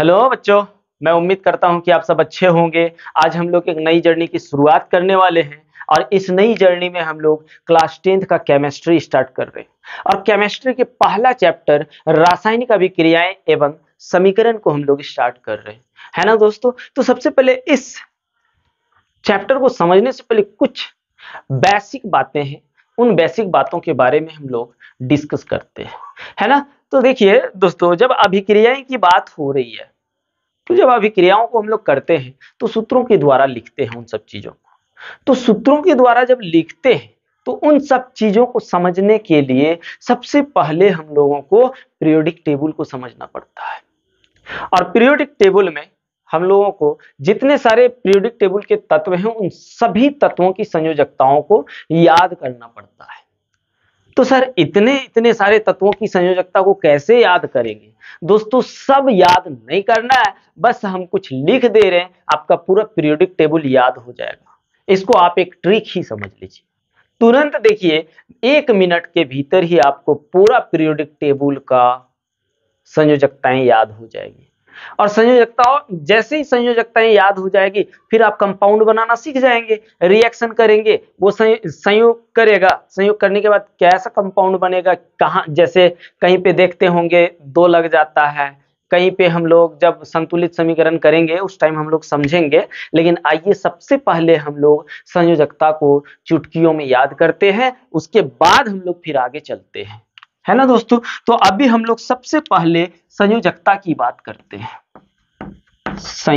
Hello बच्चों, मैं उम्मीद करता हूं कि आप सब अच्छे होंगे। आज हम लोग एक नई जर्नी की शुरुआत करने वाले हैं और इस नई जर्नी में हम लोग क्लास 10th का केमिस्ट्री स्टार्ट कर रहे हैं और केमिस्ट्री के पहला चैप्टर रासायनिक अभिक्रियाएं एवं समीकरण को हम लोग स्टार्ट कर रहे हैं, है ना दोस्तों। तो सबसे पहले इस चैप्टर को समझने से पहले कुछ बेसिक बातें हैं, उन बेसिक बातों के बारे में हम लोग डिस्कस करते हैं, है ना। तो देखिए दोस्तों, जब अभिक्रियाएं की बात हो रही है तो जब अभिक्रियाओं को हम लोग करते हैं तो सूत्रों के द्वारा लिखते हैं उन सब चीजों को। तो सूत्रों के द्वारा जब लिखते हैं तो उन सब चीजों को समझने के लिए सबसे पहले हम लोगों को पीरियोडिक टेबल को समझना पड़ता है। और पीरियोडिक टेबल में हम लोगों को जितने सारे पीरियोडिक टेबल के तत्व हैं उन सभी तत्वों की संयोजकताओं को याद करना पड़ता है। तो सर इतने इतने सारे तत्वों की संयोजकता को कैसे याद करेंगे? दोस्तों सब याद नहीं करना है, बस हम कुछ लिख दे रहे हैं, आपका पूरा पीरियोडिक टेबल याद हो जाएगा। इसको आप एक ट्रिक ही समझ लीजिए। तुरंत देखिए 1 मिनट के भीतर ही आपको पूरा पीरियोडिक टेबल का संयोजकताएं याद हो जाएगी। और संयोजकताओं जैसे ही संयोजकताएं याद हो जाएगी फिर आप कंपाउंड बनाना सीख जाएंगे, रिएक्शन करेंगे, वो संयोग करेगा। संयोग करने के बाद कैसा कंपाउंड बनेगा, कहाँ, जैसे कहीं पे देखते होंगे 2 लग जाता है, कहीं पे हम लोग जब संतुलित समीकरण करेंगे उस टाइम हम लोग समझेंगे। लेकिन आइए सबसे पहले हम लोग संयोजकता को चुटकियों में याद करते हैं, उसके बाद हम लोग फिर आगे चलते हैं, है ना दोस्तों। तो अभी हम लोग सबसे पहले संयोजकता की बात करते हैं।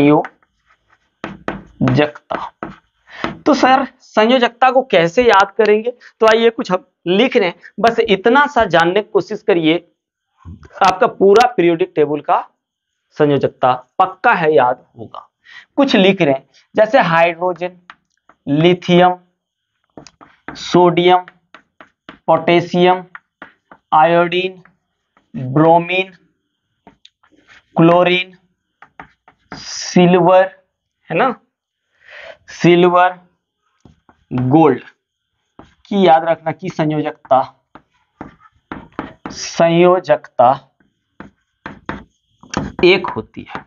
संयोजकता, तो सर संयोजकता को कैसे याद करेंगे? तो आइए कुछ हम लिख रहे हैं, बस इतना सा जानने की कोशिश करिए, आपका पूरा पीरियोडिक टेबल का संयोजकता पक्का है याद होगा। कुछ लिख रहे हैं जैसे hydrogen, lithium, sodium, potassium, iodine, bromine, chlorine, silver, है ना, सिल्वर, गोल्ड की याद रखना कि संयोजकता एक होती है,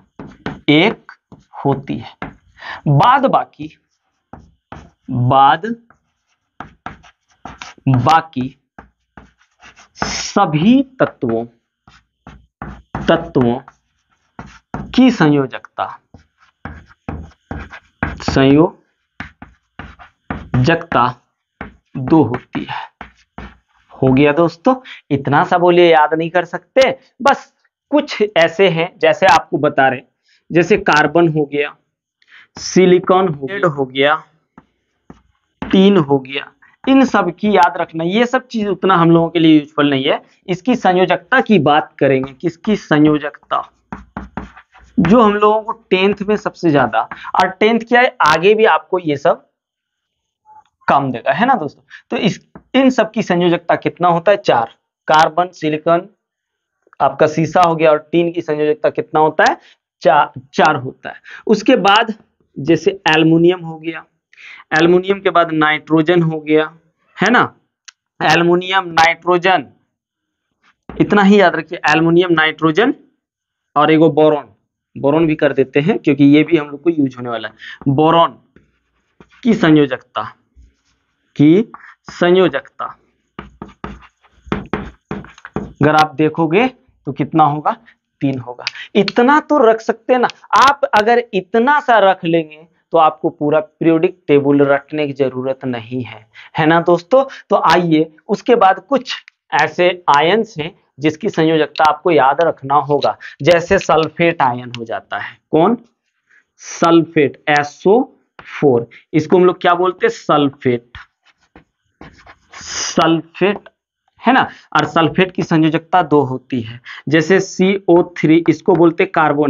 बाद बाकी सभी तत्वों की संयोजकता 2 होती है। हो गया दोस्तों, इतना सा बोलिए याद नहीं कर सकते, बस कुछ ऐसे हैं जैसे आपको बता रहे, जैसे कार्बन हो गया, सिलिकॉन हो गया, टीन हो गया, इन सब की याद रखना। ये सब चीज उतना हम लोगों के लिए यूजफुल नहीं है। इसकी संयोजकता की बात करेंगे, किसकी संयोजकता, जो हम लोगों को 10th में सबसे ज्यादा, और 10th क्या है आगे भी आपको ये सब काम देगा, है ना दोस्तों। तो इन सब की संयोजकता कितना होता है? 4। कार्बन, सिलिकॉन, आपका शीशा हो गया, और टीन की संयोजकता कितना होता है? 4 होता है। उसके बाद जैसे एल्युमिनियम हो गया, एल्युमिनियम के बाद नाइट्रोजन हो गया, है ना, एल्युमिनियम, नाइट्रोजन, इतना ही याद रखिए, एल्युमिनियम, नाइट्रोजन, और एगो बोरॉन भी कर देते हैं क्योंकि ये भी हम लोग को यूज होने वाला है। बोरॉन की संयोजकता अगर आप देखोगे तो कितना होगा? 3 होगा। इतना तो रख सकते हैं ना आप। अगर इतना सा रख लेंगे तो आपको पूरा पीरियोडिक टेबल रटने की जरूरत नहीं है, है ना दोस्तों। तो आइए उसके बाद कुछ ऐसे आयन्स हैं जिसकी संयोजकता आपको याद रखना होगा। जैसे सल्फेट आयन हो जाता है, कौन? सल्फेट, SO4, इसको हम लोग क्या बोलते हैं? सल्फेट, है ना। और सल्फेट की संयोजकता 2 होती है। जैसे CO3, इसको बोलते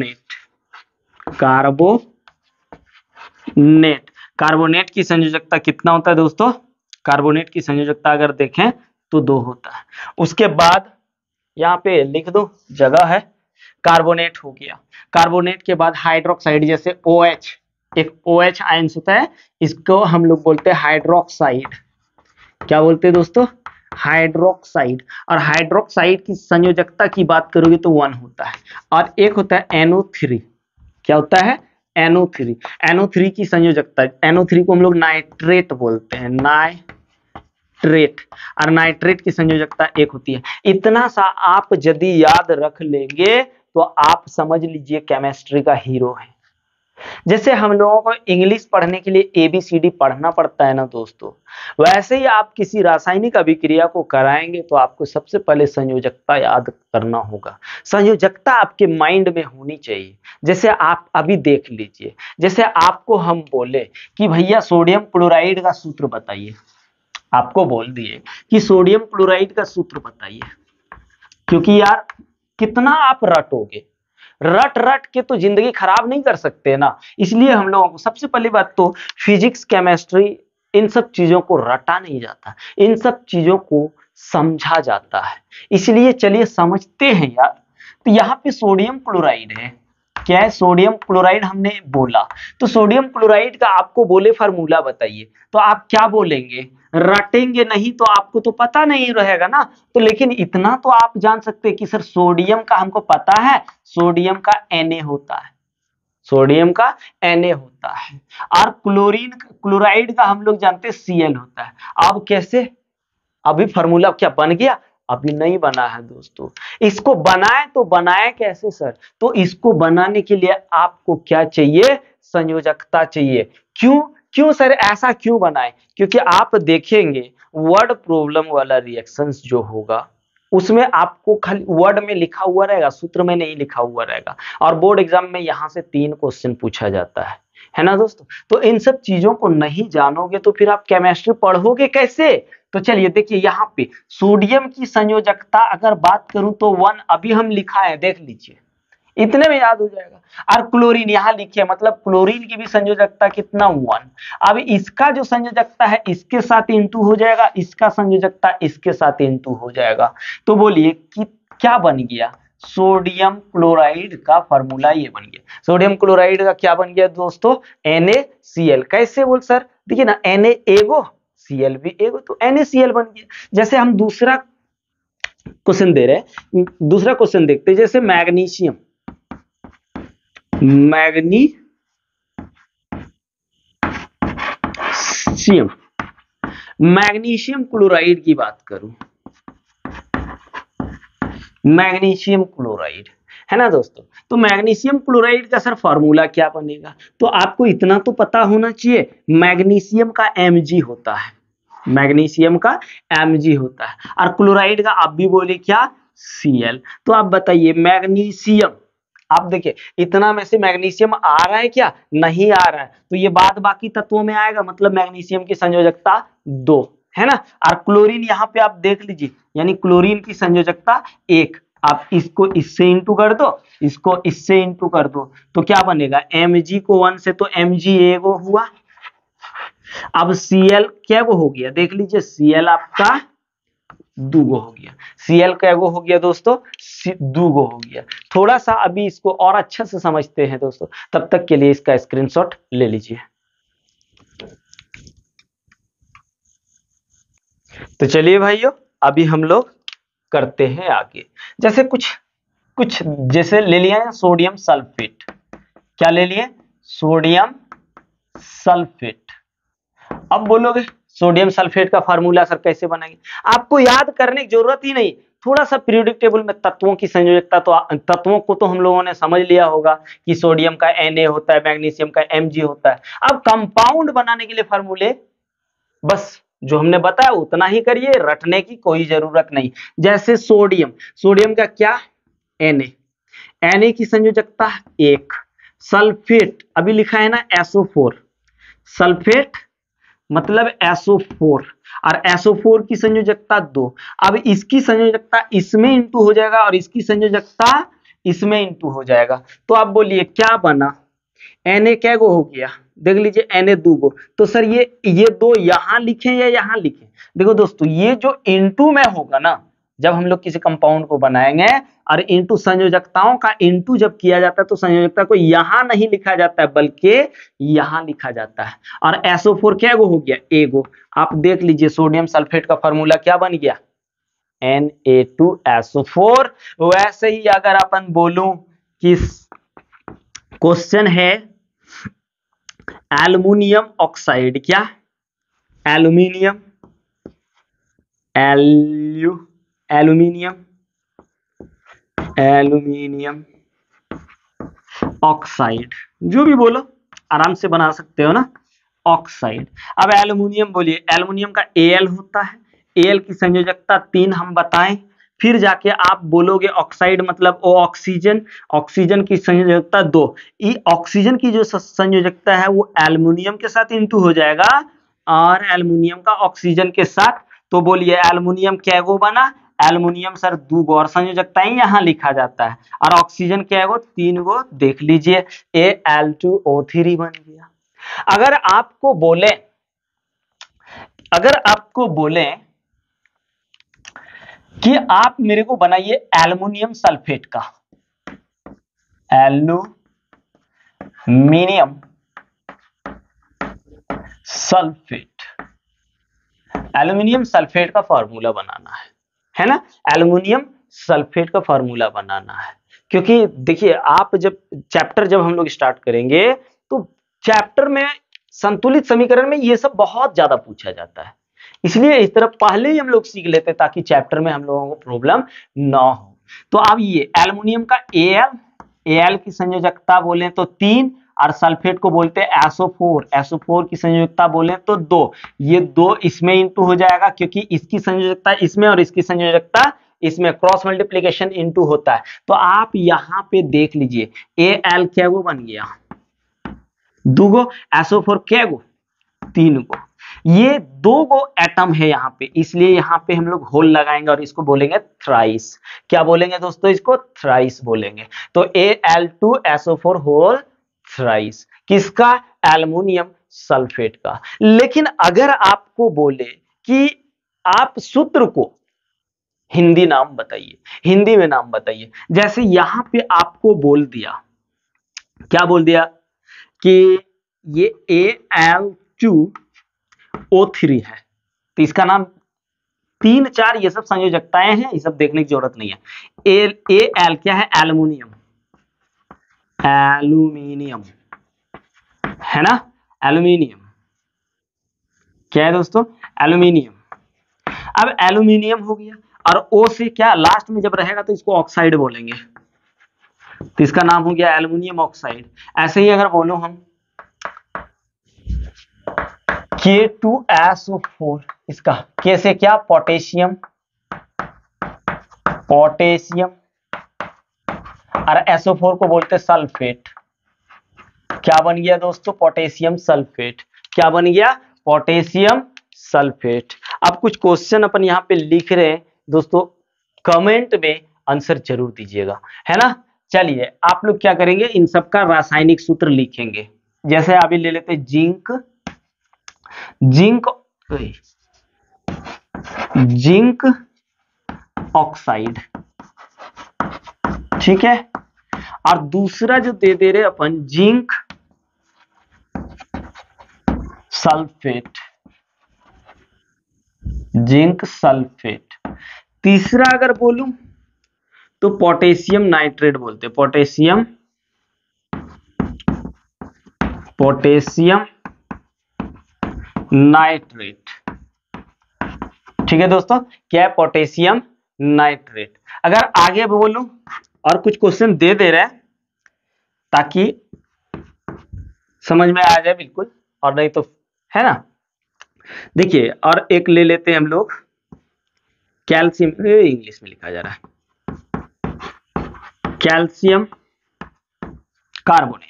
कार्बोनेट की संयोजकता कितना होता है दोस्तों? कार्बोनेट की संयोजकता अगर देखें तो 2 होता है। उसके बाद यहाँ पे लिख दो, जगह है, कार्बोनेट हो गया। कार्बोनेट के बाद हाइड्रोक्साइड, जैसे OH, एक OH आयन होता है, इसको हम लोग बोलते हैं हाइड्रोक्साइड। क्या बोलते हैं दोस्तों? हाइड्रोक्साइड, और हाइड्रोक्साइड की संयोजकता की बात करोगे तो 1 होता है, और एक होता है NO3। क्या होता है? NO3। NO3 की संयोजकता, NO3 को हम लोग नाइट्रेट बोलते हैं, नाइट्रेट, और नाइट्रेट की संयोजकता 1 होती है। इतना सा आप यदि याद रख लेंगे तो आप समझ लीजिए केमिस्ट्री का हीरो है। जैसे हम लोगों को इंग्लिश पढ़ने के लिए ABCD पढ़ना पड़ता है ना दोस्तों, वैसे ही आप किसी रासायनिक अभिक्रिया को कराएंगे तो आपको सबसे पहले संयोजकता याद करना होगा। संयोजकता आपके माइंड में होनी चाहिए। जैसे आप अभी देख लीजिए, जैसे आपको हम बोले कि भैया सोडियम क्लोराइड का सूत्र बताइए, आपको बोल दिए कि सोडियम क्लोराइड का सूत्र बताइए, क्योंकि यार कितना आप रटोगे, रट रट के तो जिंदगी खराब नहीं कर सकते ना। इसलिए हम लोगों को सबसे पहली बात तो फिजिक्स, केमिस्ट्री, इन सब चीजों को रटा नहीं जाता, इन सब चीजों को समझा जाता है। इसलिए चलिए समझते हैं यार। तो यहाँ पे सोडियम क्लोराइड है, क्या है? सोडियम क्लोराइड हमने बोला, तो सोडियम क्लोराइड का आपको बोले फार्मूला बताइए, तो आप क्या बोलेंगे? रटेंगे नहीं तो आपको तो पता नहीं रहेगा ना। तो लेकिन इतना तो आप जान सकते हैं कि सर सोडियम का हमको पता है, सोडियम का Na होता है, सोडियम का Na होता है, और क्लोरीन क्लोराइड का हम लोग जानते हैं Cl होता है। अब कैसे? अभी फार्मूला क्या बन गया? अभी नहीं बना है दोस्तों। इसको बनाए तो बनाए कैसे सर? तो इसको बनाने के लिए आपको क्या चाहिए? संयोजकता चाहिए। क्यों क्यों सर ऐसा क्यों बनाए? क्योंकि आप देखेंगे वर्ड प्रॉब्लम वाला रिएक्शंस जो होगा उसमें आपको खाली वर्ड में लिखा हुआ रहेगा, सूत्र में नहीं लिखा हुआ रहेगा, और बोर्ड एग्जाम में यहां से 3 क्वेश्चन पूछा जाता है ना दोस्तों। तो इन सब चीजों को नहीं जानोगे तो फिर आप केमिस्ट्री पढ़ोगे कैसे? तो चलिए देखिए यहाँ पे सोडियम की संयोजकता अगर बात करूं तो 1 अभी हम लिखा है, देख लीजिए, इतने में याद हो जाएगा। और क्लोरीन यहाँ लिखिए, मतलब क्लोरीन की भी संयोजकता कितना? 1। अब इसका जो संयोजकता है इसके साथ इंटू हो जाएगा, इसका संयोजकता इसके साथ इंटू हो जाएगा। तो बोलिए कि क्या बन गया? सोडियम क्लोराइड का फॉर्मूला ये बन गया। सोडियम क्लोराइड का क्या बन गया दोस्तों? NaCl। कैसे बोल सर? देखिए ना, Na एगो, Cl भी एगो, तो NaCl बन गया। जैसे हम दूसरा क्वेश्चन दे रहे हैं, दूसरा क्वेश्चन देखते हैं, जैसे मैग्नीशियम, मैग्नीशियम क्लोराइड की बात करूं, मैग्नीशियम क्लोराइड है ना दोस्तों। तो मैग्नीशियम क्लोराइड का सर फार्मूला क्या बनेगा? तो आपको इतना तो पता होना चाहिए, मैग्नीशियम का Mg होता है, मैग्नीशियम का Mg होता है, और क्लोराइड का आप भी बोले क्या? Cl। तो आप बताइए मैग्नीशियम, आप देखिए इतना में से मैग्नीशियम आ रहा है क्या? नहीं आ रहा है, तो ये बाद बाकी तत्वों में आएगा, मतलब मैग्नीशियम की संयोजकता 2 है ना। और क्लोरीन यहाँ पे आप देख लीजिए, यानी क्लोरीन की संयोजकता 1। आप इसको इससे इंटू कर दो, इसको इससे इंटू कर दो, तो क्या बनेगा? Mg को 1 से तो Mg एगो हुआ। अब Cl क्या गो हो गया? देख लीजिए, Cl आपका 2 गो हो गया। Cl क्या गो हो गया दोस्तों? 2 गो हो गया। थोड़ा सा अभी इसको और अच्छा से समझते हैं दोस्तों, तब तक के लिए इसका स्क्रीनशॉट ले लीजिए। तो चलिए भाइयों, अभी हम लोग करते हैं आगे। जैसे कुछ जैसे ले लिया है सोडियम सल्फेट। क्या ले लिए? Sodium sulphate. अब बोलोगे सोडियम सल्फेट का फार्मूला सर कैसे बनाएंगे? आपको याद करने की जरूरत ही नहीं, थोड़ा सा पीरियोडिक टेबल में तत्वों की संयोजकता, तो तत्वों को तो हम लोगों ने समझ लिया होगा कि सोडियम का Na होता है, मैग्नीशियम का Mg होता है। अब कंपाउंड बनाने के लिए फार्मूले बस जो हमने बताया उतना ही करिए, रटने की कोई जरूरत नहीं। जैसे सोडियम, सोडियम का क्या? Na की संयोजकता 1। सल्फेट अभी लिखा है ना SO4, सल्फेट मतलब SO4, और SO4 की संयोजकता 2। अब इसकी संयोजकता इसमें इंटू हो जाएगा और इसकी संयोजकता इसमें इंटू हो जाएगा। तो आप बोलिए क्या बना? Na क्या गो हो गया? देख लीजिए Na 2 गो। तो सर ये 2 यहां लिखें या यहां लिखें? देखो दोस्तों, ये जो इंटू में होगा ना, जब हम लोग किसी कंपाउंड को बनाएंगे और इनटू संयोजकताओं का इनटू जब किया जाता है तो संयोजकता को यहां नहीं लिखा जाता है बल्कि यहां लिखा जाता है। और SO4 क्या गो हो गया? एगो। आप देख लीजिए सोडियम सल्फेट का फॉर्मूला क्या बन गया? Na2SO4। वैसे ही अगर अपन बोलूं कि क्वेश्चन है एल्युमिनियम ऑक्साइड, क्या एल्यूमिनियम एल्यूमिनियम ऑक्साइड, जो भी बोलो आराम से बना सकते हो ना, ऑक्साइड। अब एल्युमिनियम बोलिए, एल्युमिनियम का Al होता है, Al की संयोजकता 3 हम बताएं, फिर जाके आप बोलोगे ऑक्साइड मतलब ओ ऑक्सीजन, ऑक्सीजन की संयोजकता 2। ऑक्सीजन की जो संयोजकता है वो एल्युमिनियम के साथ इंटू हो जाएगा और एल्युमिनियम का ऑक्सीजन के साथ। तो बोलिए एल्युमिनियम क्या गो बना? एल्युमिनियम सर 2 गो, और संयोजकता यहां लिखा जाता है। और ऑक्सीजन क्या गो? 3 गो, देख लीजिए Al2O3 बन गया। अगर आपको बोले कि आप मेरे को बनाइए एल्युमिनियम सल्फेट का, एल्युमिनियम सल्फेट, एल्युमिनियम सल्फेट का फॉर्मूला बनाना है ना, एल्युमिनियम सल्फेट का फॉर्मूला बनाना है। क्योंकि देखिए आप जब हम लोग स्टार्ट करेंगे तो चैप्टर में संतुलित समीकरण में ये सब बहुत ज्यादा पूछा जाता है, इसलिए इस तरह पहले ही हम लोग सीख लेते हैं ताकि चैप्टर में हम लोगों को प्रॉब्लम ना हो। तो अब ये एल्युमिनियम का Al की संयोजकता बोले तो 3 और सल्फेट को बोलते हैं SO4 की संयोजकता बोले तो 2। ये 2 इसमें इंटू हो जाएगा क्योंकि इसकी संयोजकता इसमें और इसकी संयोजकता इसमें, क्रॉस मल्टीप्लीकेशन इंटू होता है। तो आप यहां पे देख लीजिए Al क्या गो बन गया? 2 गो, SO4 क्या गो? 3 गो। ये 2 गो एटम है यहाँ पे, इसलिए यहाँ पे हम लोग होल लगाएंगे और इसको बोलेंगे थ्राइस। क्या बोलेंगे दोस्तों? इसको थ्राइस बोलेंगे। तो Al2SO4 होल थ्राइस, किसका? एल्युमिनियम सल्फेट का। लेकिन अगर आपको बोले कि आप सूत्र को हिंदी नाम बताइए, हिंदी में नाम बताइए, जैसे यहां पे आपको बोल दिया, क्या बोल दिया कि ये Al2O3 है, तो इसका नाम 3 4 ये सब संयोजकताएं हैं, ये सब देखने की जरूरत नहीं है। Al क्या है? एल्यूमिनियम है ना, एल्यूमिनियम क्या है दोस्तों? एल्यूमिनियम। अब एल्यूमिनियम हो गया और O से क्या लास्ट में जब रहेगा तो इसको ऑक्साइड बोलेंगे, तो इसका नाम हो गया एल्यूमिनियम ऑक्साइड। ऐसे ही अगर बोलो हम K2SO4, इसका K से क्या? पोटेशियम और SO4 को बोलते सल्फेट। क्या बन गया दोस्तों? Potassium sulphate. क्या बन गया? Potassium sulphate. अब कुछ क्वेश्चन अपन यहाँ पे लिख रहे हैं दोस्तों, कमेंट में आंसर जरूर दीजिएगा, है ना। चलिए आप लोग क्या करेंगे, इन सब का रासायनिक सूत्र लिखेंगे। जैसे अभी ले लेते जिंक ऑक्साइड, ठीक है। और दूसरा जो दे रहे अपन जिंक सल्फेट। तीसरा अगर बोलूं तो पोटेशियम नाइट्रेट बोलते, पोटेशियम नाइट्रेट, ठीक है दोस्तों। क्या है? Potassium nitrate. अगर आगे बोलूं और कुछ क्वेश्चन दे रहे हैं ताकि समझ में आ जाए बिल्कुल, और नहीं तो, है ना। देखिए और एक ले लेते हैं हम लोग, कैल्शियम, इंग्लिश में लिखा जा रहा है, कैल्शियम कार्बोनेट,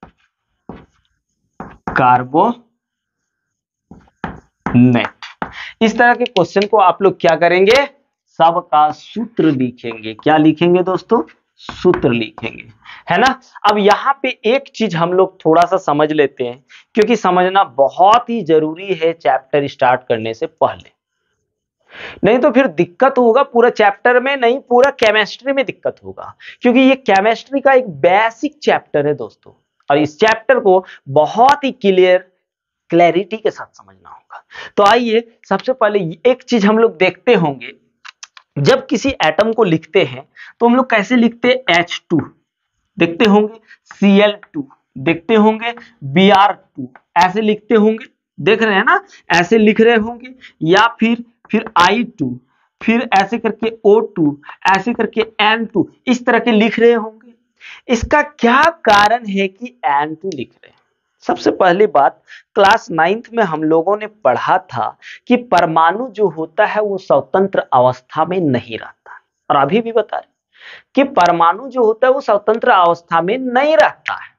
इस तरह के क्वेश्चन को आप लोग क्या करेंगे, सबका सूत्र लिखेंगे। क्या लिखेंगे दोस्तों? सूत्र लिखेंगे, है ना। अब यहाँ पे एक चीज हम लोग थोड़ा सा समझ लेते हैं, क्योंकि समझना बहुत ही जरूरी है चैप्टर स्टार्ट करने से पहले। नहीं तो फिर दिक्कत होगा पूरा चैप्टर में नहीं, पूरा केमिस्ट्री में दिक्कत होगा, क्योंकि ये केमिस्ट्री का एक बेसिक चैप्टर है दोस्तों, और इस चैप्टर को बहुत ही क्लैरिटी के साथ समझना होगा। तो आइए सबसे पहले एक चीज हम लोग देखते होंगे, जब किसी एटम को लिखते हैं तो हम लोग कैसे लिखते हैं, H2 देखते होंगे, Cl2 देखते होंगे, Br2 ऐसे लिखते होंगे, देख रहे हैं ना, ऐसे लिख रहे होंगे, या फिर I2, फिर ऐसे करके O2, ऐसे करके N2, इस तरह के लिख रहे होंगे। इसका क्या कारण है कि N2 लिख रहे हैं? सबसे पहली बात, क्लास 9th में हम लोगों ने पढ़ा था कि परमाणु जो होता है वो स्वतंत्र अवस्था में नहीं रहता, और अभी भी बता रहे कि परमाणु जो होता है वो स्वतंत्र अवस्था में नहीं रहता है,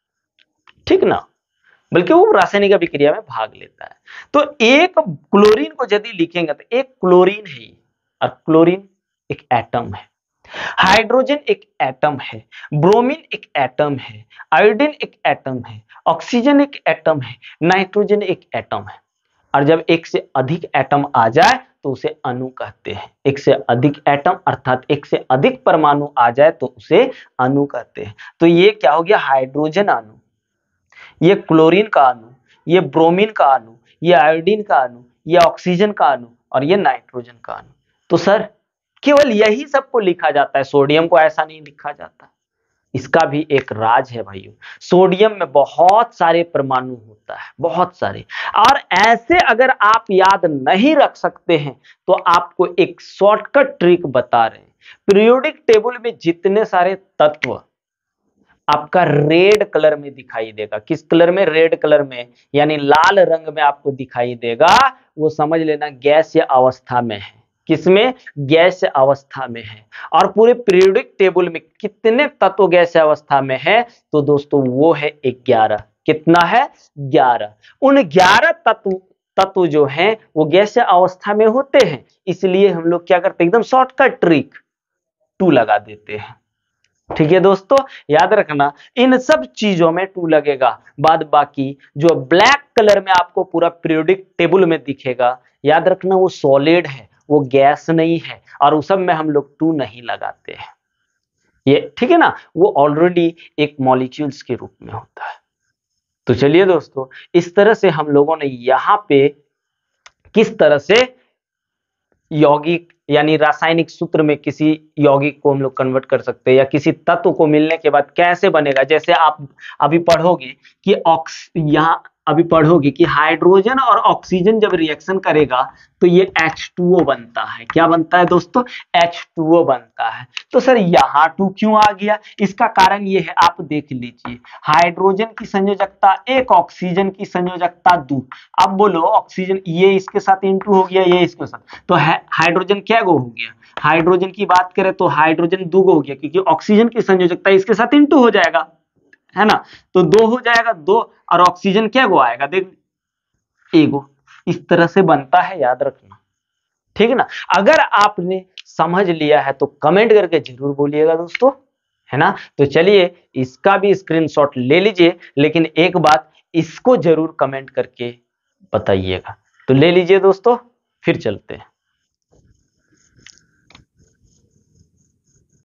ठीक ना, बल्कि वो रासायनिक अभिक्रिया में भाग लेता है। तो एक क्लोरीन को यदि लिखेंगे तो एक क्लोरीन है, और क्लोरीन एक एटम है, हाइड्रोजन एक एटम है, ब्रोमीन एक एटम है, आयोडीन एक एटम है, ऑक्सीजन एक एटम है, नाइट्रोजन एक एटम है। और जब एक से अधिक एटम आ जाए तो उसे अणु कहते हैं। एक से अधिक एटम अर्थात एक से अधिक परमाणु आ जाए तो उसे अणु कहते हैं। तो ये क्या हो गया, हाइड्रोजन अणु, ये क्लोरीन का अणु, ये ब्रोमीन का अणु, ये आयोडीन का अणु, ये ऑक्सीजन का अणु, और ये नाइट्रोजन का अणु। तो सर केवल यही सबको लिखा जाता है, सोडियम को ऐसा नहीं लिखा जाता। इसका भी एक राज है भाइयों, सोडियम में बहुत सारे परमाणु होता है, बहुत सारे। और ऐसे अगर आप याद नहीं रख सकते हैं तो आपको एक शॉर्टकट ट्रिक बता रहे हैं। पीरियोडिक टेबल में जितने सारे तत्व आपका रेड कलर में दिखाई देगा, किस कलर में, रेड कलर में, यानी लाल रंग में आपको दिखाई देगा, वो समझ लेना गैसीय अवस्था में है। किसमें, गैसीय अवस्था में है। और पूरे पीरियोडिक टेबल में कितने तत्व गैसीय अवस्था में है, तो दोस्तों वो है 11। कितना है, 11। उन 11 तत्व जो हैं वो गैसीय अवस्था में होते हैं, इसलिए हम लोग क्या करते हैं, एकदम शॉर्टकट ट्रिक 2 लगा देते हैं। ठीक है दोस्तों, याद रखना इन सब चीजों में 2 लगेगा। बाद बाकी जो ब्लैक कलर में आपको पूरा पीरियोडिक टेबल में दिखेगा, याद रखना वो सॉलिड है, वो गैस नहीं है, और उस सब में हम लोग 2 नहीं लगाते हैं। ये ठीक है ना, वो ऑलरेडी एक मॉलिक्यूल्स के रूप में होता है। तो चलिए दोस्तों, इस तरह से हम लोगों ने यहाँ पे किस तरह से यौगिक यानी रासायनिक सूत्र में किसी यौगिक को हम लोग कन्वर्ट कर सकते हैं, या किसी तत्व को मिलने के बाद कैसे बनेगा। जैसे आप अभी पढ़ोगे कि यहाँ अभी पढ़ोगे कि हाइड्रोजन और ऑक्सीजन जब रिएक्शन करेगा तो ये H2O बनता है। क्या बनता है दोस्तों, H2O बनता है। तो सर यहाँ 2 क्यों आ गया, इसका कारण ये है, आप देख लीजिए, हाइड्रोजन की संयोजकता 1, ऑक्सीजन की संयोजकता 2। अब बोलो ऑक्सीजन ये इसके साथ इंटू हो गया, ये इसके साथ, तो हाइड्रोजन क्या गो हो गया, हाइड्रोजन की बात करें तो हाइड्रोजन 2 गो हो गया, क्योंकि ऑक्सीजन की संयोजकता इसके साथ इंटू हो जाएगा, है ना, तो 2 हो जाएगा 2, और ऑक्सीजन क्या गो आएगा, देख एगो। इस तरह से बनता है, याद रखना, ठीक है ना। अगर आपने समझ लिया है तो कमेंट करके जरूर बोलिएगा दोस्तों, है ना। तो चलिए इसका भी स्क्रीनशॉट ले लीजिए, लेकिन एक बात इसको जरूर कमेंट करके बताइएगा। तो ले लीजिए दोस्तों, फिर चलते हैं।